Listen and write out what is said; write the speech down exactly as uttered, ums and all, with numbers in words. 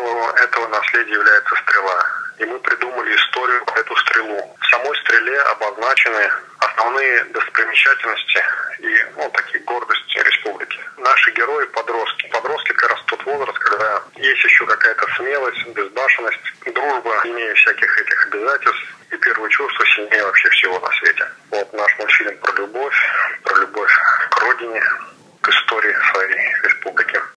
символом этого наследия является стрела. И мы придумали историю про эту стрелу. В самой стреле обозначены основные достопримечательности и ну, такие гордости республики. Наши герои – подростки. Подростки как раз тот возраст, когда есть еще какая-то смелость, безбашенность, дружба, не имея всяких этих обязательств, и первые чувства сильнее вообще всего на свете. Вот наш мультфильм про любовь, про любовь к родине, к истории своей республики.